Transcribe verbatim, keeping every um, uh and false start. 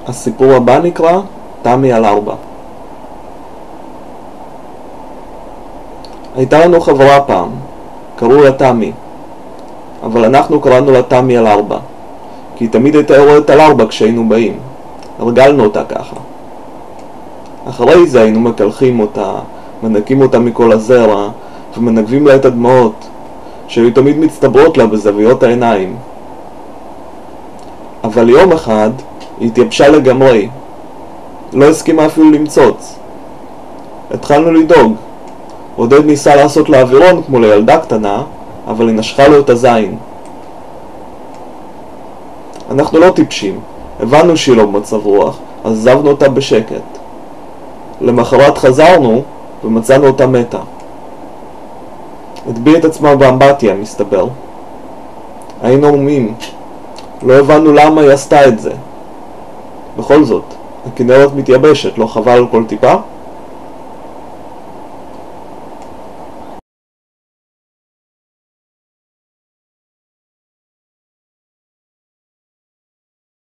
הסיפור הבא נקרא תמי על ארבע. הייתה לנו חברה פעם, קראו לה תמי, אבל אנחנו קראנו לה תמי על ארבע, כי היא תמיד הייתה יורדת על ארבע כשהיינו באים. הרגלנו אותה ככה. אחרי זה היינו מקלחים אותה, מנקים אותה מכל הזרע, ומנגבים לה את הדמעות, שהיו תמיד מצטברות לה בזוויות העיניים. אבל יום אחד היא התייבשה לגמרי, לא הסכימה אפילו למצוץ. התחלנו לדאוג. עודד ניסה לעשות לה אווירון כמו לילדה קטנה, אבל היא נשכה לו את הזין. אנחנו לא טיפשים, הבנו שהיא לא במצב רוח, אז עזבנו אותה בשקט. למחרת חזרנו ומצאנו אותה מתה. הטביעה את עצמה באמבטיה, מסתבר. היינו ערומים, לא הבנו למה היא עשתה את זה. בכל זאת, הכנרת מתייבשת, לא חבל על כל טיפה?